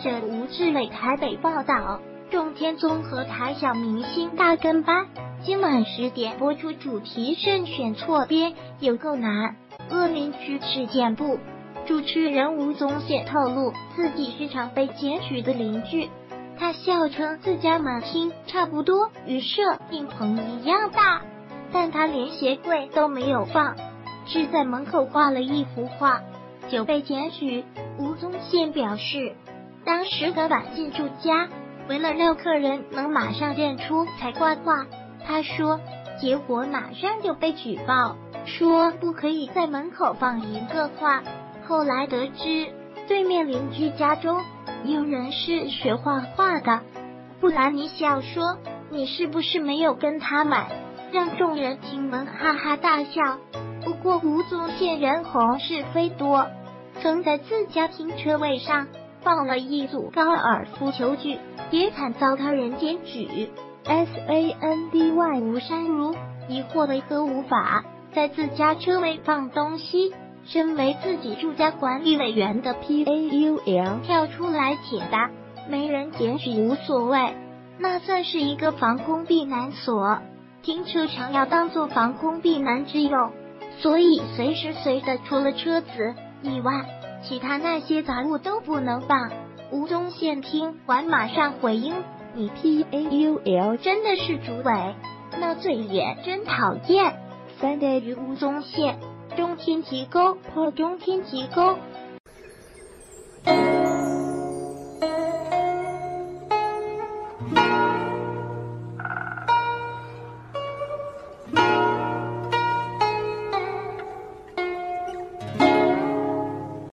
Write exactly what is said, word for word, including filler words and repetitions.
者吴志伟台北报道，中天综合台小明星大跟班，今晚十点播出主题慎选错编，有够难。恶邻居事件部主持人吴宗宪透露，自己是常被检举的邻居。他笑称自家门厅差不多与摄影棚一样大，但他连鞋柜都没有放，只在门口挂了一幅画，就被检举。吴宗宪表示，当时刚赶进住家，为了让客人能马上认出才挂画。他说，结果马上就被举报，说不可以在门口放一个画。后来得知，对面邻居家中有人是学画画的。布兰妮笑说，你是不是没有跟他买？让众人听闻哈哈大笑。不过吴宗宪人红是非多，曾在自家停车位上放了一组高尔夫球具，也惨遭他人检举。S A N D Y 吴珊如疑惑为何无法在自家车位放东西？身为自己住家管理委员的 P A U L 跳出来解答，没人检举无所谓，那算是一个防空避难所，停车场要当做防空避难之用，所以随时随地除了车子以外，其他那些杂物都不能放。吴宗宪听完马上回应，你 P A U L 真的是主委，那嘴脸真讨厌。三 day 于吴宗宪中天机构破中天机构